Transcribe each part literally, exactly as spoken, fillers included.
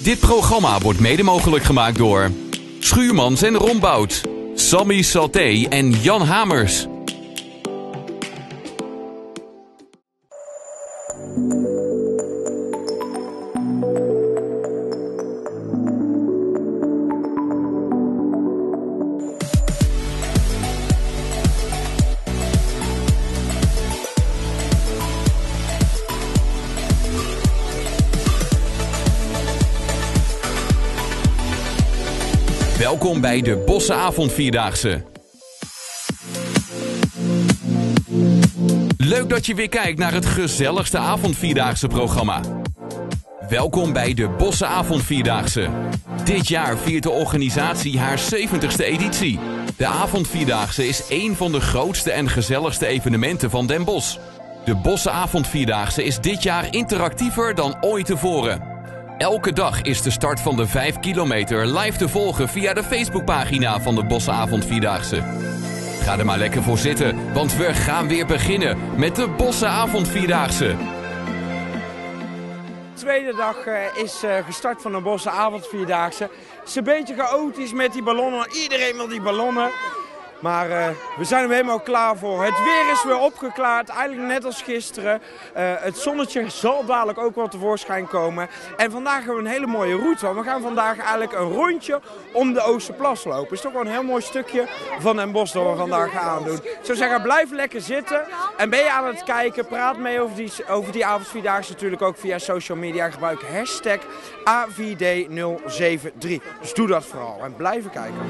Dit programma wordt mede mogelijk gemaakt door Schuurmans en Rombout, Sammy Salté en Jan Hamers. Welkom bij de Bosse Avondvierdaagse. Leuk dat je weer kijkt naar het gezelligste avondvierdaagse programma. Welkom bij de Bosse Avondvierdaagse. Dit jaar viert de organisatie haar zeventigste editie. De Avondvierdaagse is één van de grootste en gezelligste evenementen van Den Bosch. De Bosse Avondvierdaagse is dit jaar interactiever dan ooit tevoren. Elke dag is de start van de vijf kilometer live te volgen via de Facebookpagina van de Bosse Avondvierdaagse. Ga er maar lekker voor zitten, want we gaan weer beginnen met de Bosse Avondvierdaagse. De tweede dag uh, is uh, gestart van de Bosse Avondvierdaagse. Het is een beetje chaotisch met die ballonnen. Iedereen wil die ballonnen. Maar uh, we zijn er helemaal klaar voor. Het weer is weer opgeklaard, eigenlijk net als gisteren. Uh, het zonnetje zal dadelijk ook wel tevoorschijn komen. En vandaag hebben we een hele mooie route. Want we gaan vandaag eigenlijk een rondje om de Oosterplas lopen. Het is toch wel een heel mooi stukje van Den Bosch dat we vandaag gaan doen. Ik zou zeggen, blijf lekker zitten. En ben je aan het kijken, praat mee over die, over die avondvierdaagse natuurlijk ook via social media. Gebruik hashtag A V D nul zeven drie. Dus doe dat vooral en blijf kijken.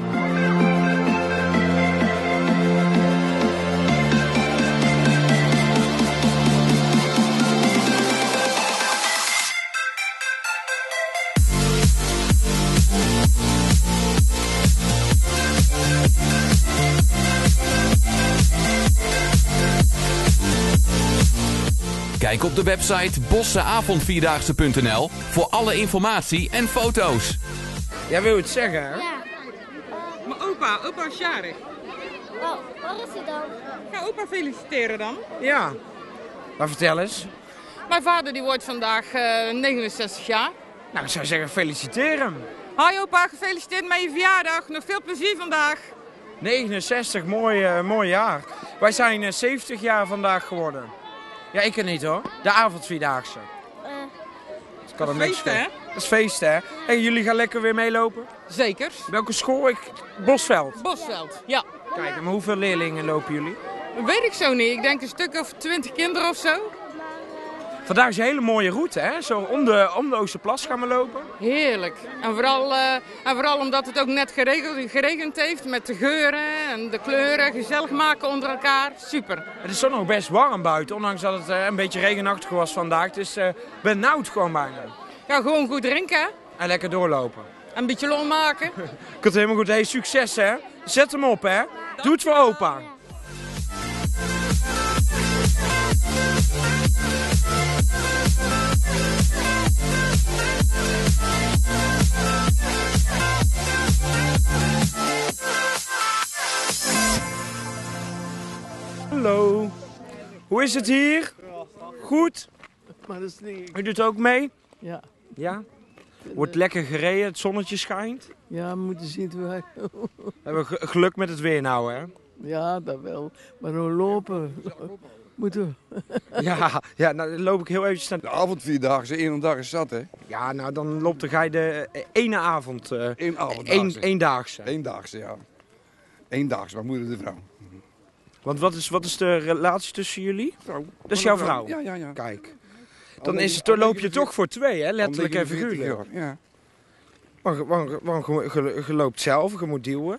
Kijk op de website bosse avondvierdaagse punt n l voor alle informatie en foto's. Jij wil het zeggen, hè? Ja. Mijn opa, opa is jarig. Oh, waar is hij dan? Ga opa feliciteren dan. Ja. Maar vertel eens. Mijn vader die wordt vandaag uh, negenenzestig jaar. Nou, ik zou zeggen, feliciteren. Hoi opa, gefeliciteerd met je verjaardag. Nog veel plezier vandaag. negenenzestig, mooi, uh, mooi jaar. Wij zijn uh, zeventig jaar vandaag geworden. Ja, ik er niet hoor. De avondvierdaagse. Uh, Dat kan Dat er is niks feest, hè? voor. Dat is feest, hè? En jullie gaan lekker weer meelopen? Zeker. Welke school? Ik... Bosveld. Bosveld, ja. Kijk, maar hoeveel leerlingen lopen jullie? Weet ik zo niet. Ik denk een stuk of twintig kinderen of zo. Vandaag is een hele mooie route, hè? Zo om de, om de Oosterplas gaan we lopen. Heerlijk. En vooral, uh, en vooral omdat het ook net geregeld, geregend heeft met de geuren en de kleuren. Gezellig maken onder elkaar. Super. Het is toch nog best warm buiten, ondanks dat het uh, een beetje regenachtig was vandaag. Dus uh, benauwd gewoon bijna. Ja, gewoon goed drinken hè? En lekker doorlopen. En een beetje lol maken. Ik had helemaal goed. Hey, succes hè. Zet hem op hè. Doe het voor opa. Hallo. Hoe is het hier? goed? Maar dat is niet... U doet ook mee? Ja. Ja? Wordt lekker gereden, het zonnetje schijnt. Ja, we moeten zien te werken. We hebben ge- geluk met het weer nou, hè? Ja, dat wel. Maar we lopen. Moeten we. Ja, ja, nou dan loop ik heel eventjes naar... De avondvierdaagse, één dag is zat, hè? Ja, nou dan loopt de gij de eh, ene avond. eh Eén avond. één, eendaagse. Eendaagse, ja. Eendaagse, mijn moeder de vrouw. Want wat is, wat is de relatie tussen jullie? Vrouw. Dat is jouw vrouw? Ja, ja, ja. Kijk. Dan, is het, dan loop je toch voor twee, hè? Letterlijk en figuurlijk. Ja. Want, want, want je, je- je loopt zelf, je moet duwen.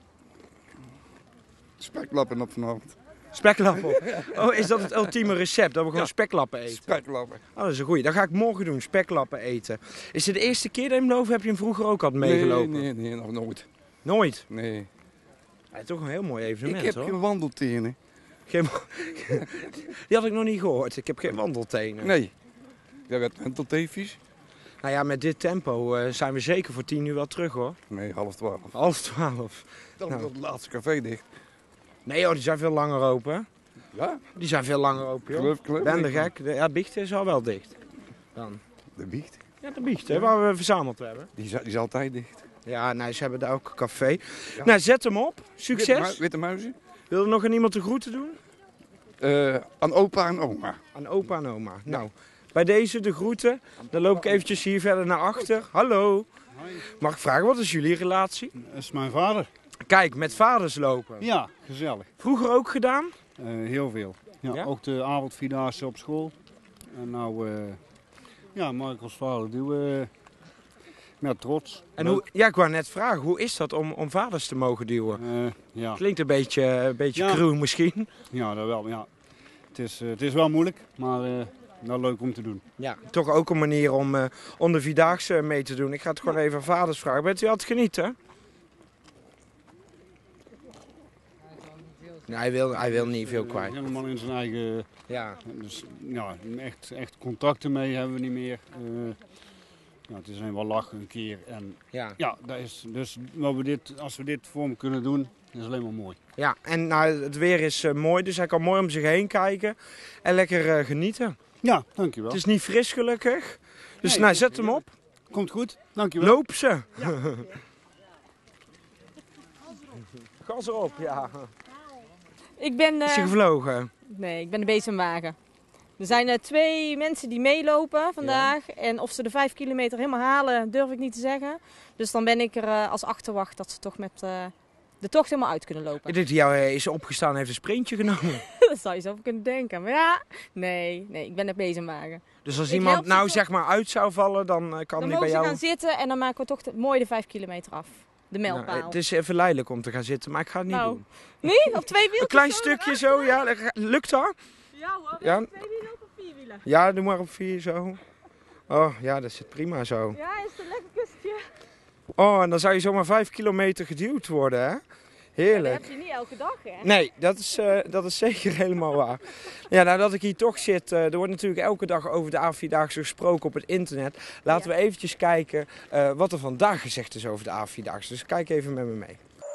Speklappen op vanavond. Speklappen. Oh, is dat het ultieme recept? Dat we gewoon Ja. speklappen eten? Speklappen. Oh, dat is een goeie. Dat ga ik morgen doen, speklappen eten. Is het de eerste keer dat je hem loopt? Heb je hem vroeger ook al meegelopen? Nee, nee, nee, nog nooit. Nooit? Nee. Ja, toch een heel mooi evenement, Ik heb hoor. geen wandeltenen. Geen... Die had ik nog niet gehoord. Ik heb geen wandeltenen. Nee. Jij werd wentelteefjes? Nou ja, met dit tempo eh, zijn we zeker voor tien uur wel terug, hoor. Nee, half twaalf. Half twaalf. Dan Nou. wordt het laatste café dicht. Nee joh, die zijn veel langer open. Hè? Ja? Die zijn veel langer open, joh. Geloof, geloof Ben de ik. gek. De, ja, Biecht is al wel dicht. Dan. De biecht. Ja, de biecht, hè, waar we verzameld hebben. Die is, die is altijd dicht. Ja, nou, ze hebben daar ook een café. Nou, zet hem op. Succes. Witte, mu- witte muizen. Wil er nog aan iemand de groeten doen? Uh, aan opa en oma. Aan opa en oma. Nou, bij deze de groeten. Dan loop ik eventjes hier verder naar achter. Hallo. Mag ik vragen, wat is jullie relatie? Dat is mijn vader. Kijk, met vaders lopen. Ja, gezellig. Vroeger ook gedaan? Uh, heel veel. Ja, Ja? Ook de avondvierdaagse op school. En nou, uh, ja, mag ik als vader doen. Uh, met trots. En hoe, ja, ik wou net vragen, hoe is dat om, om vaders te mogen duwen? Uh, ja. Klinkt een beetje, een beetje Ja. cruel misschien. Ja, dat wel. Ja. Het, is, uh, het is wel moeilijk, maar uh, wel leuk om te doen. Ja, toch ook een manier om, uh, om de Vierdaagse mee te doen. Ik ga het gewoon even aan vaders vragen. Bent u aan het genieten? Nee, hij wil, hij wil niet veel kwijt. Uh, helemaal in zijn eigen... Ja. Dus ja, echt, echt contacten mee hebben we niet meer. Uh, ja, het is alleen wel lachen een keer. En Ja. ja, dat is, dus wat we dit, als we dit voor hem kunnen doen, is alleen maar mooi. Ja, en nou, het weer is uh, mooi, dus hij kan mooi om zich heen kijken en lekker uh, genieten. Ja, dankjewel. Het is niet fris gelukkig, dus Nee, nou, zet hem op. Komt goed, dankjewel. Loop ze. Ja. Gas erop, ja. Ik ben, uh, Is je gevlogen? nee, ik ben de bezemwagen. Er zijn uh, twee mensen die meelopen vandaag. Ja. En of ze de vijf kilometer helemaal halen, durf ik niet te zeggen. Dus dan ben ik er uh, als achterwacht dat ze toch met uh, de tocht helemaal uit kunnen lopen. Ik denk dat jou uh, is opgestaan en heeft een sprintje genomen. Dat zou je zo kunnen denken. Maar ja, nee, nee, ik ben de bezemwagen. Dus als Ik iemand help ze nou toch. zeg maar uit zou vallen, dan uh, kan Dan die mogen bij ze jou... gaan zitten en dan maken we toch de, mooi de vijf kilometer af. De Nou, mijlpaal. het is even leidelijk om te gaan zitten, maar ik ga het niet Nou, doen. Nee, op twee wielen. Een klein stukje zo, ja. Lukt dat? Ja hoor, Ja. twee wielen op vier wielen. Ja, doe maar op vier zo. Oh, ja, dat zit prima zo. Ja, is het een lekker kustje. Oh, en dan zou je zomaar vijf kilometer geduwd worden, hè? Dat Heerlijk. heb je niet elke dag, hè? Nee, dat is, uh, dat is zeker helemaal waar. Ja, nou dat ik hier toch zit, uh, er wordt natuurlijk elke dag over de A-Vierdaagse gesproken op het internet. Laten Ja. we eventjes kijken uh, wat er vandaag gezegd is over de A-Vierdaagse. Dus kijk even met me mee.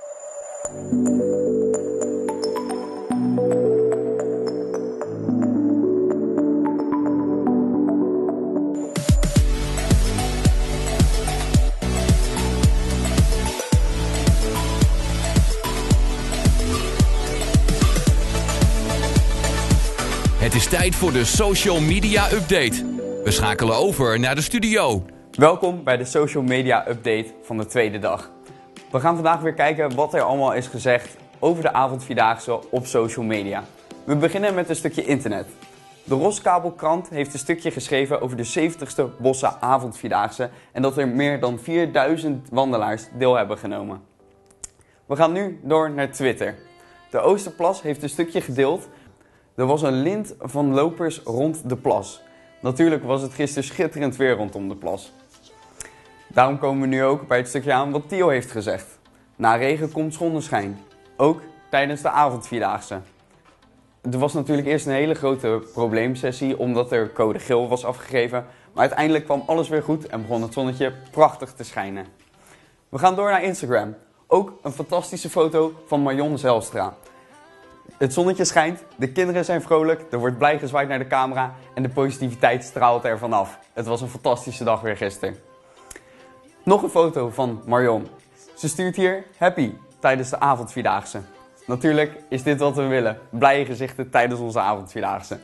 Het is tijd voor de Social Media Update. We schakelen over naar de studio. Welkom bij de Social Media Update van de tweede dag. We gaan vandaag weer kijken wat er allemaal is gezegd over de avondvierdaagse op social media. We beginnen met een stukje internet. De Roskabelkrant heeft een stukje geschreven over de zeventigste Bosse avondvierdaagse en dat er meer dan vierduizend wandelaars deel hebben genomen. We gaan nu door naar Twitter. De Oosterplas heeft een stukje gedeeld. Er was een lint van lopers rond de plas. Natuurlijk was het gisteren schitterend weer rondom de plas. Daarom komen we nu ook bij het stukje aan wat Theo heeft gezegd. Na regen komt zonneschijn. Ook tijdens de avondvierdaagse. Er was natuurlijk eerst een hele grote probleemsessie omdat er code geel was afgegeven. Maar uiteindelijk kwam alles weer goed en begon het zonnetje prachtig te schijnen. We gaan door naar Instagram. Ook een fantastische foto van Marion Zijlstra. Het zonnetje schijnt, de kinderen zijn vrolijk, er wordt blij gezwaaid naar de camera en de positiviteit straalt er vanaf. Het was een fantastische dag weer gisteren. Nog een foto van Marion. Ze stuurt hier happy tijdens de avondvierdaagse. Natuurlijk is dit wat we willen, blije gezichten tijdens onze avondvierdaagse.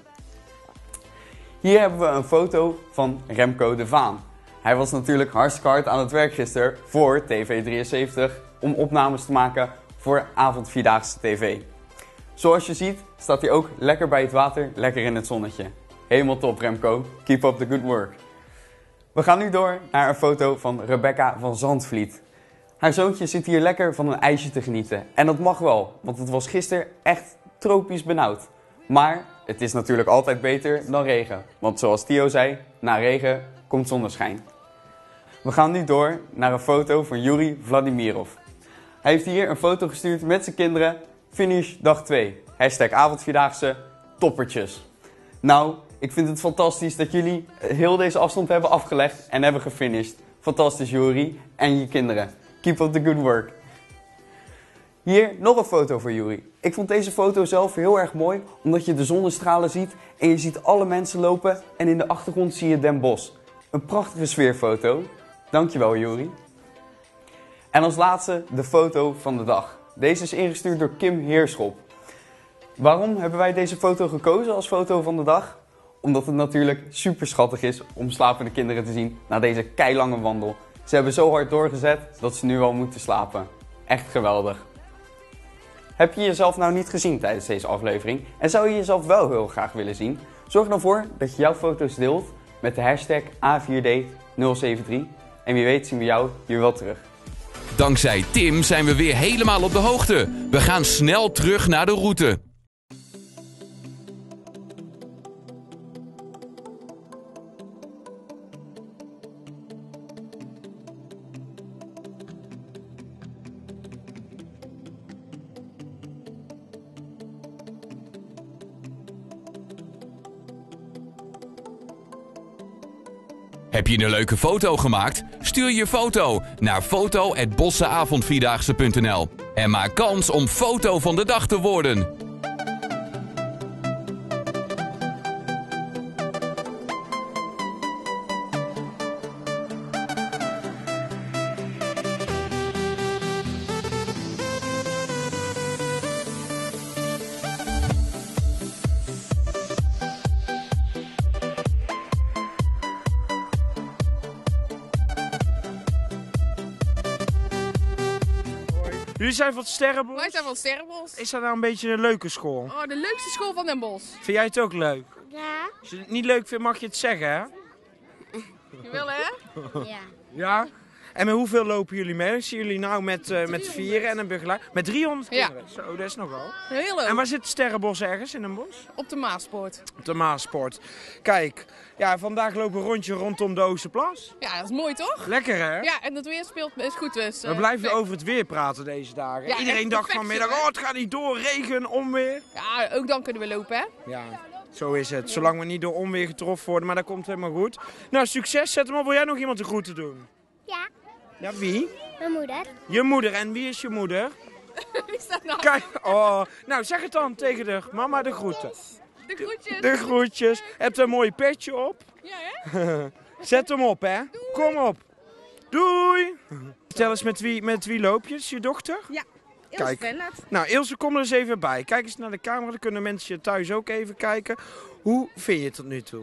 Hier hebben we een foto van Remco de Vaan. Hij was natuurlijk hartstikke hard aan het werk gisteren voor T V drieënzeventig om opnames te maken voor avondvierdaagse tv. Zoals je ziet staat hij ook lekker bij het water, lekker in het zonnetje. Helemaal top Remco, keep up the good work. We gaan nu door naar een foto van Rebecca van Zandvliet. Haar zoontje zit hier lekker van een ijsje te genieten. En dat mag wel, want het was gisteren echt tropisch benauwd. Maar het is natuurlijk altijd beter dan regen. Want zoals Theo zei, na regen komt zonneschijn. We gaan nu door naar een foto van Yuri Vladimirov. Hij heeft hier een foto gestuurd met zijn kinderen. Finish dag twee. Hashtag avondvierdaagse toppertjes. Nou, ik vind het fantastisch dat jullie heel deze afstand hebben afgelegd en hebben gefinished. Fantastisch Yuri en je kinderen. Keep up the good work. Hier nog een foto voor Yuri. Ik vond deze foto zelf heel erg mooi omdat je de zonnestralen ziet en je ziet alle mensen lopen en in de achtergrond zie je Den Bosch. Een prachtige sfeerfoto. Dankjewel, Jori. En als laatste de foto van de dag. Deze is ingestuurd door Kim Heerschop. Waarom hebben wij deze foto gekozen als foto van de dag? Omdat het natuurlijk super schattig is om slapende kinderen te zien na deze keilange wandel. Ze hebben zo hard doorgezet dat ze nu al moeten slapen. Echt geweldig. Heb je jezelf nou niet gezien tijdens deze aflevering en zou je jezelf wel heel graag willen zien? Zorg dan voor dat je jouw foto's deelt met de hashtag A vier D nul zeven drie. En wie weet zien we jou hier wel terug. Dankzij Tim zijn we weer helemaal op de hoogte. We gaan snel terug naar de route. Heb je een leuke foto gemaakt? Stuur je foto naar foto at bosseavondvierdaagse punt n l en maak kans om foto van de dag te worden. Jullie zijn van het Sterrenbos? Wij zijn van het Sterrenbos. Is dat nou een beetje een leuke school? Oh, de leukste school van Den Bosch. Vind jij het ook leuk? Ja. Als je het niet leuk vindt, mag je het zeggen, hè? Je wil, hè? Ja. Ja? En met hoeveel lopen jullie mee? Ik zie jullie nou met, uh, met vieren en een begeleider. Met driehonderd Ja. kinderen? Zo, dat is nogal. Heel leuk. En waar zit het Sterrenbos ergens in Den Bosch? Op de Maaspoort. Op de Maaspoort. Kijk, ja, vandaag lopen we een rondje rondom de Oosterplas. Ja, dat is mooi toch? Lekker, hè? Ja, en het weer speelt is goed dus. We blijven over het weer praten deze dagen. Ja, Iedereen echt dacht perfect, vanmiddag, hè? oh het gaat niet door, regen, onweer. Ja, ook dan kunnen we lopen, hè? Ja, zo is het. Zolang we niet door onweer getroffen worden, maar dat komt helemaal goed. Nou, succes. Zet hem op. Wil jij nog iemand de groeten doen? Ja. Ja, wie? Mijn moeder. Je moeder. En wie is je moeder? Wie staat nou? Kijk, oh. Nou, zeg het dan tegen de mama de groeten. De groetjes. De groetjes. Heb er een mooi petje op. Ja, hè? Zet hem op, hè. Kom op. Doei. Vertel eens, met wie, met wie loop je? Is je dochter? Ja. Kijk. Kijk. Nou, Ilse, kom er eens even bij. Kijk eens naar de camera, dan kunnen mensen thuis ook even kijken. Hoe vind je het tot nu toe?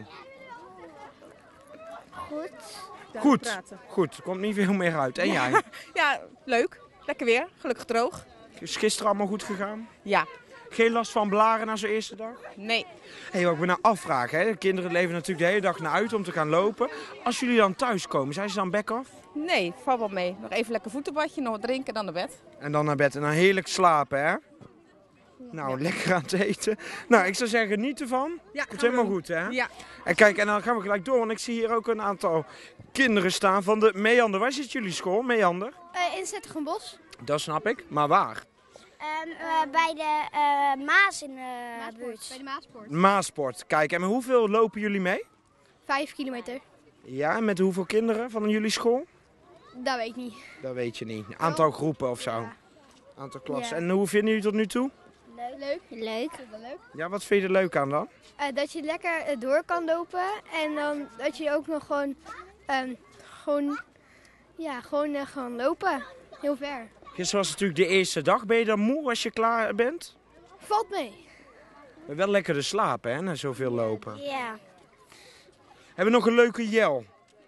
Goed. Goed, goed. Er komt niet veel meer uit. En jij? Ja, leuk. Lekker weer. Gelukkig droog. Is gisteren allemaal goed gegaan? Ja. Geen last van blaren na zo'n eerste dag? Nee. Hé, wat ik me nou afvraag, hè? De kinderen leven natuurlijk de hele dag naar uit om te gaan lopen. Als jullie dan thuis komen, zijn ze dan back off? Nee, valt wel mee. Nog even lekker voetenbadje, nog wat drinken, dan naar bed. En dan naar bed en dan heerlijk slapen, hè? Nou, lekker aan het eten. Nou, ik zou zeggen, geniet ervan. Ja, Komt helemaal goed, hè? Ja. En kijk, en dan gaan we gelijk door, want ik zie hier ook een aantal kinderen staan van de Meander. Waar zit jullie school, Meander? Uh, in Zettergenbos. Dat snap ik, maar waar? Um, uh, bij de uh, Maas in de buurt. Bij de Maaspoort. Maasport. Kijk, en met hoeveel lopen jullie mee? Vijf kilometer. Ja, en met hoeveel kinderen van jullie school? Dat weet ik niet. Dat weet je niet. Aantal groepen of zo? Ja. Aantal klassen. Ja. En hoe vinden jullie tot nu toe? Leuk. Leuk. Leuk. leuk. Ja, wat vind je er leuk aan dan? Uh, dat je lekker uh, door kan lopen en dan dat je ook nog gewoon, um, gewoon, ja, gewoon, uh, gewoon lopen. Heel ver. Gisteren was natuurlijk de eerste dag. Ben je dan moe als je klaar bent? Valt mee. Maar wel lekker te slapen, hè, na zoveel lopen. Ja. Hebben we nog een leuke jel?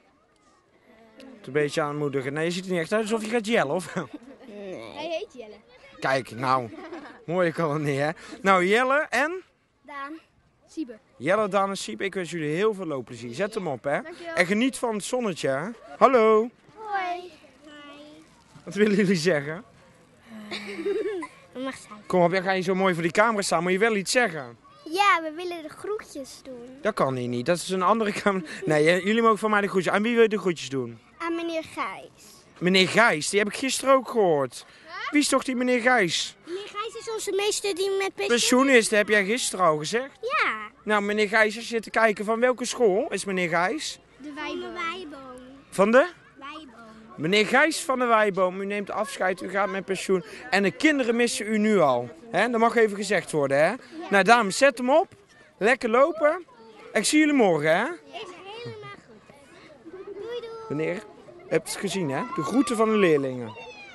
Het een beetje aanmoedigen. Nee, je ziet er niet echt uit alsof je gaat jellen, of wel? Nee. Hij heet Jelle. Kijk, nou. Mooi kan het niet, hè? Nou, Jelle en? Daan. Siebe. Jelle, Daan en Siep, ik wens jullie heel veel loopplezier. Zet hem op, hè? Dankjewel. En geniet van het zonnetje, hè? Hallo. Hoi. Wat willen jullie zeggen? Dat mag zijn. Kom op, jij gaat hier zo mooi voor die camera staan, moet je wel iets zeggen. Ja, we willen de groetjes doen. Dat kan hier niet, dat is een andere camera. Nee, j- jullie mogen van mij de groetjes. Aan wie wil je de groetjes doen? Aan meneer Gijs. Meneer Gijs, die heb ik gisteren ook gehoord. Wie is toch die meneer Gijs? Meneer Gijs is onze meester die met pensioen... Pensioen is, dat heb jij gisteren al gezegd. Ja. Nou, meneer Gijs, als je zit te kijken van welke school is meneer Gijs? De wijboom. Van de? Wijboom. Meneer Gijs van de Wijboom, u neemt afscheid, u gaat met pensioen. En de kinderen missen u nu al. Hè? Dat mag even gezegd worden, hè? Nou, dames, zet hem op. Lekker lopen. Ik zie jullie morgen, hè? Is helemaal goed. Meneer, je hebt het gezien hè? De groeten van de leerlingen.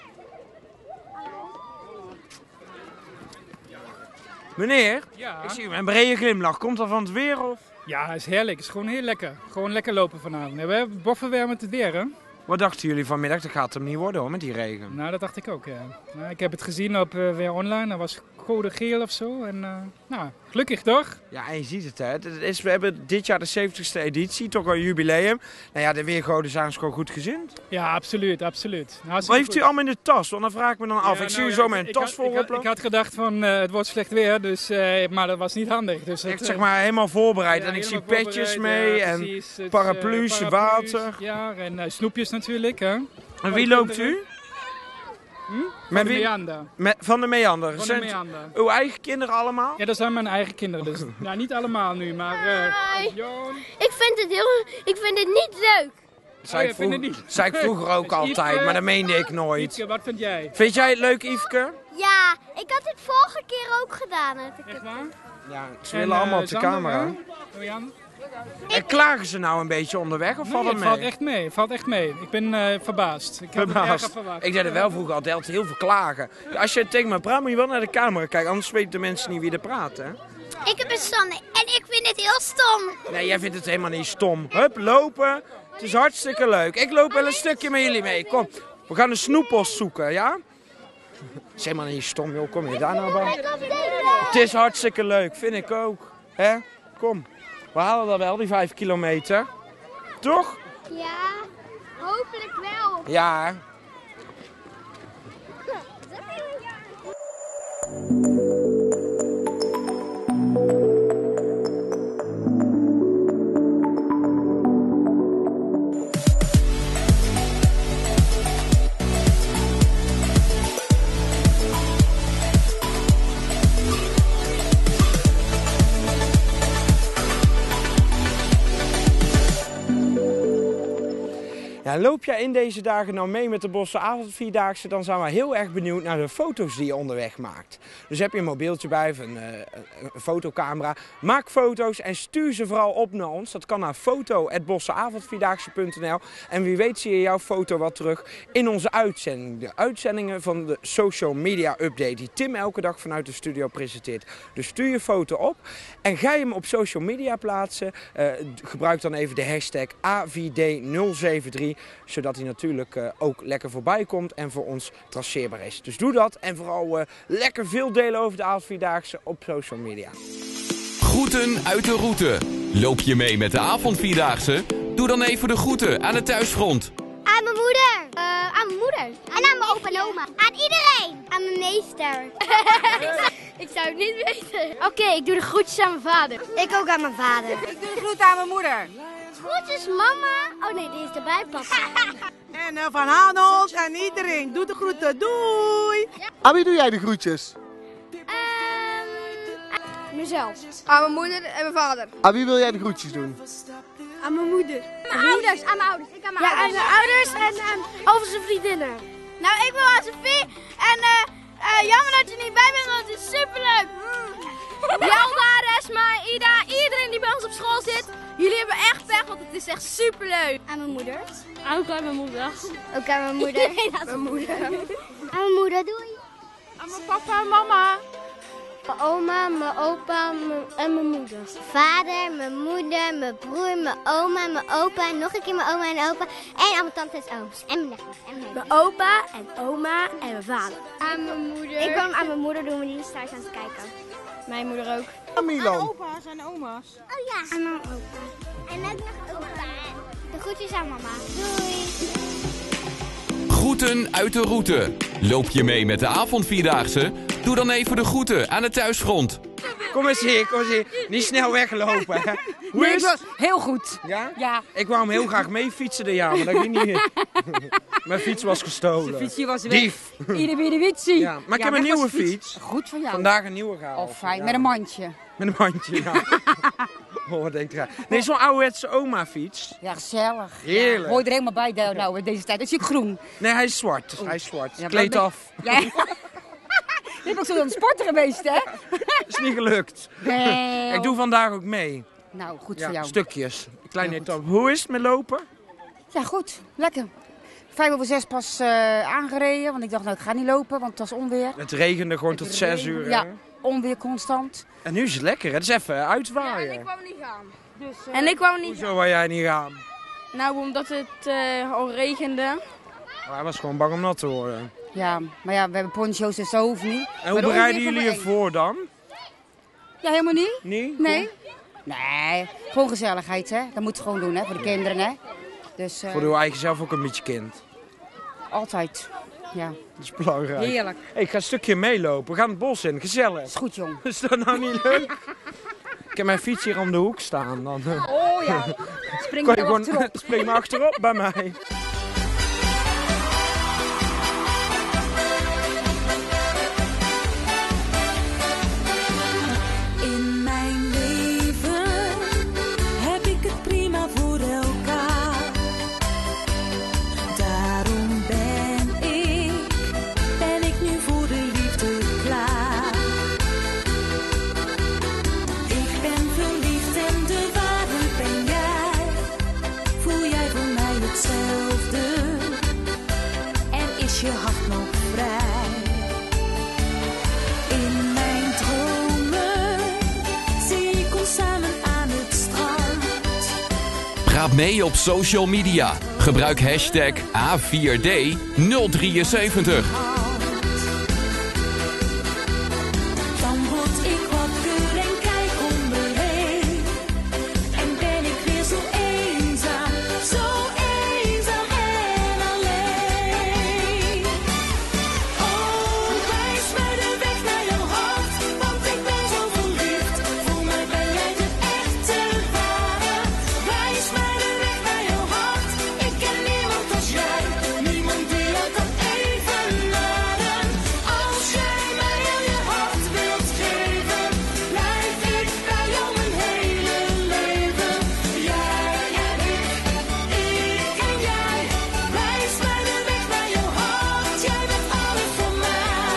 Meneer, Ja. ik zie u met een brede glimlach. Komt dat van het weer of? Ja, het is heerlijk. Het is gewoon heel lekker. Gewoon lekker lopen vanavond. We hebben boffen weer met het weer, hè? Wat dachten jullie vanmiddag? Dat gaat hem niet worden hoor, met die regen. Nou, dat dacht ik ook, ja. Nou, ik heb het gezien op uh, weer online. Dat was code geel of zo. En uh, nou, gelukkig toch? Ja, en je ziet het hè. Het is, we hebben dit jaar de zeventigste editie, toch een jubileum. Nou ja, de weergoden zijn ons gewoon goed gezind. Ja, absoluut, absoluut. Nou, Wat heeft u allemaal in de tas? Want dan vraag ik me dan af. Ja, ik zie nou, u ja, zo met een ik tas had- vol ik had, oplopen. ik had gedacht van uh, het wordt slecht weer, dus, uh, maar dat was niet handig. Dus het, Echt zeg maar helemaal voorbereid. ja, en ik zie helemaal petjes voorbereid, mee ja, en precies. Het, paraplu's, uh, paraplu's, water. Ja, en uh, snoepjes natuurlijk, hè. En wie loopt u? Hm? Met Van de wie? Meander. Met, van de Meander. Van de Zijn Meander. uw eigen kinderen allemaal? Ja, dat zijn mijn eigen kinderen. Dus ja, niet allemaal nu, maar... Uh, Hi. Joon. Ik vind het heel, ik vind het niet leuk. Zei, Oh, ik je vindt vroeg- het niet? zei ik vroeger ook Dus altijd, Yveske- maar dat meende ik nooit. Yveske, wat vind jij? Vind jij het leuk, Yveske? Ja, ik had het vorige keer ook gedaan. Echt waar? Ja, ze En, willen uh, allemaal op de Sander, camera. hè? Oh, Jan? En klagen ze nou een beetje onderweg of Nee, valt het het mee? valt echt mee. Het valt echt mee. Ik ben uh, verbaasd. Ik heb het Verbaasd. erger verwacht. Ik deed het wel vroeger altijd heel veel klagen. Als je tegen me praat, moet je wel naar de camera kijken, anders weten de mensen niet wie er praat, hè? Ik heb een Sanne en ik vind het heel stom. Nee, jij vindt het helemaal niet stom. Hup, lopen. Het is hartstikke leuk. Ik loop wel een stukje met jullie mee. Kom, we gaan een snoepos zoeken, ja? Het is helemaal niet stom, joh. Kom je daar nou bij? Het is hartstikke leuk, vind ik ook. Hè? Kom, we halen dat wel, die vijf kilometer. Toch? Ja, hopelijk wel. Ja. Ja, loop jij in deze dagen nou mee met de Bosse Avondvierdaagse, dan zijn we heel erg benieuwd naar de foto's die je onderweg maakt. Dus heb je een mobieltje bij of een, uh, een fotocamera, maak foto's en stuur ze vooral op naar ons. Dat kan naar foto at bosseavondvierdaagse punt n l en wie weet zie je jouw foto wel terug in onze uitzending. De uitzendingen van de Social Media Update die Tim elke dag vanuit de studio presenteert. Dus stuur je foto op en ga je hem op social media plaatsen. Uh, gebruik dan even de hashtag A V D nul zeven drie. Zodat hij natuurlijk uh, ook lekker voorbij komt en voor ons traceerbaar is. Dus doe dat en vooral uh, lekker veel delen over de avondvierdaagse op social media. Groeten uit de route. Loop je mee met de avondvierdaagse? Doe dan even de groeten aan het thuisfront. Aan mijn moeder. Uh, aan mijn moeder. En aan mijn opa en oma. Aan iedereen. Aan mijn meester. Ik zou het niet weten. Oké, okay, ik doe de groetjes aan mijn vader. Ik ook aan mijn vader. Ik doe de groeten aan mijn moeder. Groetjes mama. Oh nee, die is erbij papa. En uh, van Arnold en iedereen. Doe de groeten. Doei. Aan wie doe jij de groetjes? Um, mezelf. Aan mijn moeder en mijn vader. Aan wie wil jij de groetjes doen? Aan mijn moeder. Aan mijn ouders. Aan mijn ouders. Ik aan mijn ja, ouders. Ja, aan mijn ouders en um, over zijn vriendinnen. Nou, ik wil aan Sophie. En uh, uh, jammer dat je niet bij bent, want het is superleuk. Jelda, Resma, Ida, iedereen die bij ons op school zit. Jullie hebben echt pech, want het is echt superleuk. Aan mijn moeder. Ook aan mijn moeder. Ook aan mijn moeder. Aan mijn moeder. Aan mijn moeder, doei. Aan mijn papa en mama. Mijn oma, mijn opa mijn, en mijn moeder. Vader, mijn moeder, mijn broer, mijn oma, mijn opa, nog een keer mijn oma en opa. En aan mijn tantes en ooms. En mijn neefjes. En mijn, mijn opa en oma en mijn vader. Aan mijn moeder. Ik wil hem aan mijn moeder doen, maar die is thuis aan het kijken. Mijn moeder ook. Aan Milan. Aan opa's en oma's. Oh ja. Aan mijn opa. En ook nog opa. De groetjes aan mama. Doei. Groeten uit de route. Loop je mee met de avondvierdaagse? Doe dan even de groeten aan het thuisfront. Kom eens hier, kom eens hier. Niet snel weglopen. Hè. Hoe Nee, is ik het? wil- heel goed. Ja? Ja. Ik wou hem heel graag mee fietsen dit jaar, maar dat ging niet. Mijn fiets was gestolen. De fietsje was weg. Dief. Ieder wie de fietsie. Ja, maar ik heb weg een was nieuwe de fiets. Goed van jou. Vandaag een nieuwe gehaald. Oh, fijn. Ja. Met een mandje. Met een mandje, ja. Oh, wat denkt hij? Nee, zo'n ouderwetse oma-fiets. Ja, gezellig. Heerlijk. Ja, hoor je er helemaal bij de, nou, in deze tijd. Is hij groen? Nee, hij is zwart. Hij is zwart. Ja, Kleed maar- af. Ja. Je bent ook zo aan het sporten geweest, hè? Is niet gelukt. Nee. Ik doe vandaag ook mee. Nou, goed Ja, voor jou. stukjes. Een kleine Heel goed. etappe. Hoe is het met lopen? Ja, goed. Lekker. Vijf over zes pas uh, aangereden, want ik dacht, nou, ik ga niet lopen, want het was onweer. Het regende gewoon tot zes uur. Ja, hè? onweer constant. En nu is het lekker, het is even uitwaaien. Ja, en ik wou niet gaan. Dus, uh, en ik wou niet Hoezo wou jij niet gaan? Nou, omdat het uh, al regende. Maar hij was gewoon bang om nat te worden. Ja, maar ja, we hebben poncho's, dus dat hoeft niet. En hoe bereiden jullie je voor dan? Ja, helemaal niet. Nee? Nee. Nee, gewoon gezelligheid, hè. Dat moet je gewoon doen, hè, voor de kinderen, hè. Dus, uh, voor uw eigen zelf ook een beetje kind. Altijd, ja. Dat is belangrijk. Heerlijk. Hey, ik ga een stukje meelopen. We gaan het bos in, gezellig. Is goed, jong. Is dat nou niet leuk? Ik heb mijn fiets hier om de hoek staan. Dan, uh, oh ja, spring maar maar achterop. Spring maar achterop bij mij. Je hart nog vrij. In mijn dromen zie ik ons samen aan het strand. Praat mee op social media. Gebruik hashtag A vier D nul drieënzeventig. Dan word ik wakker en kijk om me heen. En ben ik weer zo eenzaam, zo eenzaam en alleen. Oh, wijs mij de weg naar jouw hart, want ik ben zo verliefd. Voor mij ben jij de echte ware. Wijs mij de weg naar jouw hart, ik ken niemand als jij. Niemand die jou kan evenaren. Als jij mij heel je hart wilt geven, blijf ik bij jou mijn hele leven. Jij en ik, ik en jij. Wijs mij de weg naar jouw hart, jij bent alles voor mij.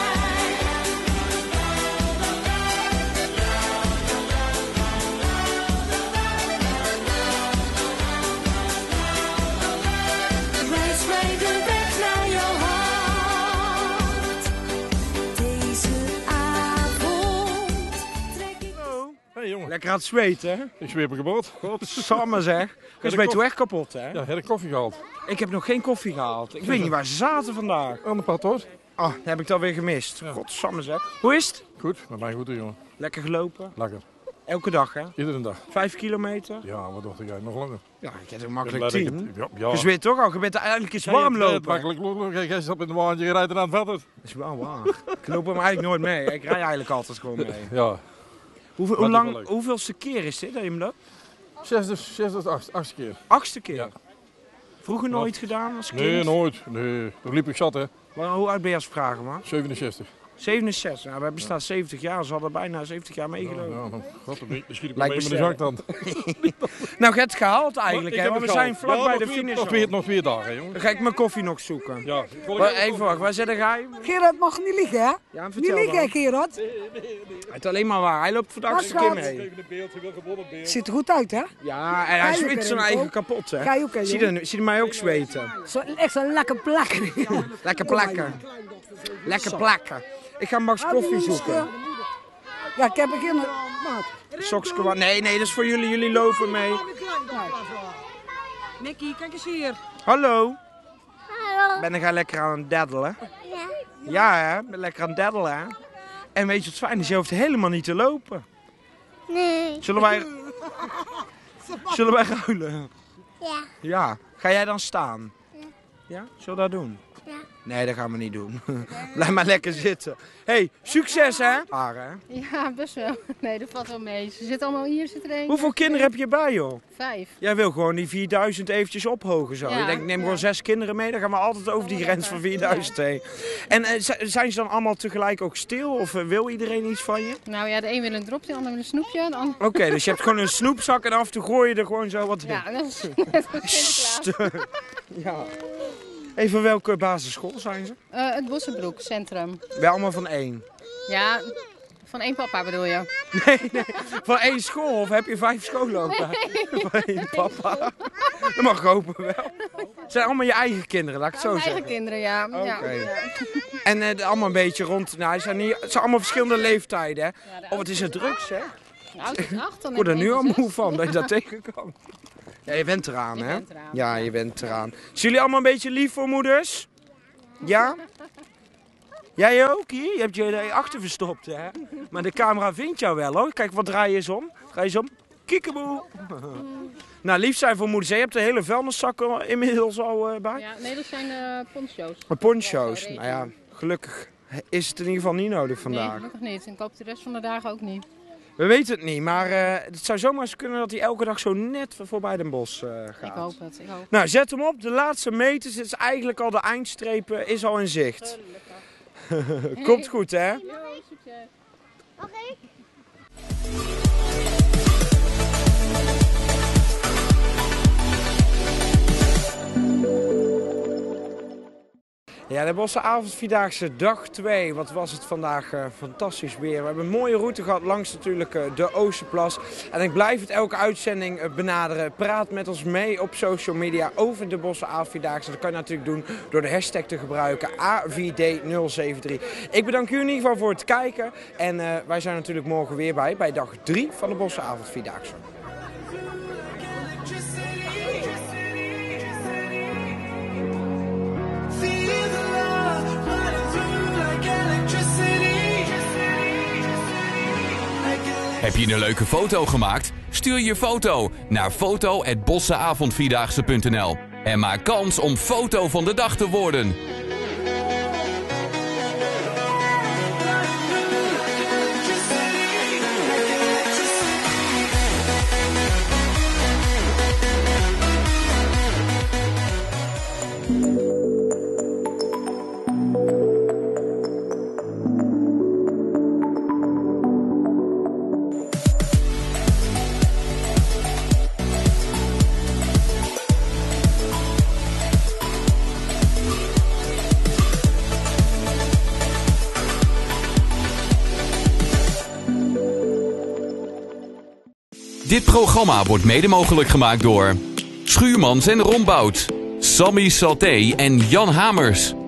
Wijs mij de weg naar jouw hart. Deze avond trek ik... Hey jongen. Lekker aan het zweten, hè? Ik zweep me kapot. Godsamme zeg. Je zweet toch echt kapot, hè? Ja, heb ik koffie gehaald. Ik heb nog geen koffie gehaald. Ik weet niet waar ze zaten vandaag. Aan de pad hoor. Ah, dat heb ik dan weer gemist. Godsamme zeg. Hoe is het? Goed, met mij goed jongen. Lekker gelopen? Lekker. Elke dag, hè? Iedere dag. Vijf kilometer? Ja, wat dacht jij? Nog langer. Ja, ik heb er makkelijk Ik ben blij tien. dat ik het- ja, ja. Je zweet toch al? Je bent eigenlijk eens Ja, warm je hebt lopen. makkelijk lopen. Kijk, jij stapt in de wagen, je rijdt er aan het vetter. Dat is wel waar. Ik loop hem eigenlijk nooit mee. Ik rij eigenlijk altijd gewoon mee. Ja. Hoeveel, Maar hoe het is wel lang, leuk. hoeveelste keer is dit dat je hem loopt? Zesde, zesde, achtste, achtste keer. Achtste keer? Ja. Vroeger nooit gedaan als kind? Nee, nooit. Nee, dat liep ik zat hè. Maar hoe oud ben je als vragen, man? zevenenzestig. zevenenzestig. Nou, wij bestaan zeventig jaar. Ze hadden bijna zeventig jaar meegelopen. Ja, dan god, dan schiet ik Lijkt mee me met een zaktand. Nou, je hebt het gehaald eigenlijk, hè? Want we zijn vlak bij de finish. Nog weer, nog weer dagen, jongen. Dan ga ik mijn koffie nog zoeken. Ja, ik wil Maar even even wacht, waar zit hij? Gerard mag niet liegen, hè? Ja, Niet vertel liegen, dan. Gerard. Het is alleen maar waar. Hij loopt voor de achtste keer mee. Ziet er goed uit, hè? Ja, en hij Ga je ook zweet zijn erin, eigen ook? kapot, hè? Ga je ook erin, Zie je, nu- zie je mij ook zweten? Zo, echt zo'n lekker plak. Lekker plakken. Lekker plakken. Ik ga Max koffie zoeken. Ja, ik heb beginnen. Maat. Sokske wat? Nee, nee, dat is voor jullie. Jullie lopen mee. Nicky, kijk eens hier. Hallo. Hallo. Ben jij lekker aan het daddelen? Ja. Ja, hè? Ben lekker aan het daddelen, hè? En weet je wat fijn is? Je hoeft helemaal niet te lopen. Nee. Zullen wij... Zullen wij ruilen? Ja. Ja. Ga jij dan staan? Ja. Ja? Zullen we dat doen? Ja. Nee, dat gaan we niet doen. Blijf maar lekker zitten. Hey, succes hè? Ah, hè? Ja, best wel. Nee, dat valt wel mee. Ze zitten allemaal hier, zit er één. Hoeveel kinderen heb je bij, joh? Vijf. Jij wil gewoon die vierduizend eventjes ophogen zo. Ja, Je denkt, ik neem ja. gewoon zes kinderen mee, dan gaan we altijd over die grens van vierduizend heen. En eh, z- zijn ze dan allemaal tegelijk ook stil of eh, wil iedereen iets van je? Nou ja, de een wil een dropje, de ander wil een snoepje. De ander... Oké, dus je hebt gewoon een snoepzak en af en toe gooi je er gewoon zo wat in. Ja, dat is net als Sinterklaas. Ja. Even welke basisschool zijn ze? Eh, het Bossenbroek Centrum. Wel allemaal van één. Ja, Van één papa bedoel je? Nee, nee. Van één school of heb je vijf scholen ook daar? Nee. Van één papa. Dat mag ik hopen wel. Het zijn allemaal je eigen kinderen, laat ik het zo Mijn zeggen. eigen kinderen, ja. Oké. Ja. En uh, allemaal een beetje rond, nou, het zijn, niet, het zijn allemaal verschillende leeftijden. Hè? Oh, wat is het drugs, hè? De oudste is acht, dan Ik word er heb nu ik al één van moe zes. van, dat je dat tegenkomt. Ja, je bent eraan, Je hè? bent eraan, Ja, je bent eraan. Zijn jullie allemaal een beetje lief voor moeders? Ja? Jij ook hier? Je hebt je achter verstopt, hè? Maar de camera vindt jou wel, hoor. Kijk, wat draai je eens om? Draai je eens om? Kiekeboe! Nou, lief zijn voor moeders. Je hebt de hele vuilniszakken inmiddels al uh, bij. Ja, nee, dat zijn uh, poncho's. Maar poncho's, nou ja, gelukkig is het in ieder geval niet nodig vandaag. Nee, gelukkig niet. En ik hoop de rest van de dagen ook niet. We weten het niet, maar uh, het zou zomaar eens kunnen dat hij elke dag zo net voorbij Den Bosch uh, gaat. Ik hoop het, ik hoop. Nou, zet hem op. De laatste meters, het is eigenlijk al de eindstreep, uh, is al in zicht. Komt goed, hè? Jo, succes. Mag ik? Ja, de Bosse Avondvierdaagse dag twee. Wat was het vandaag uh, fantastisch weer. We hebben een mooie route gehad langs natuurlijk uh, de Oosterplas. En ik blijf het elke uitzending uh, benaderen. Praat met ons mee op social media over de Bosse Avondvierdaagse. Dat kan je natuurlijk doen door de hashtag te gebruiken A V D nul zeven drie. Ik bedank u in ieder geval voor het kijken. En uh, wij zijn natuurlijk morgen weer bij, bij dag drie van de Bosse Avondvierdaagse. Heb je een leuke foto gemaakt? Stuur je foto naar foto at bosseavondvierdaagse punt n l en maak kans om foto van de dag te worden. Dit programma wordt mede mogelijk gemaakt door Schuurmans en Rombout, Sammy Salté en Jan Hamers.